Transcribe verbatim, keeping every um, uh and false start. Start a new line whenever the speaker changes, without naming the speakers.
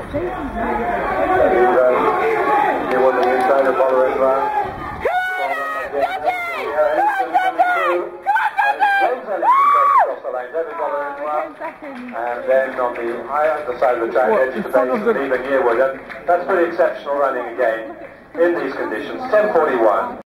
Yearwood on the inside of Bowler as well. And then on the higher side of the track, edge of the base, leaving Yearwood. And that's pretty exceptional running again in these conditions. ten forty-one.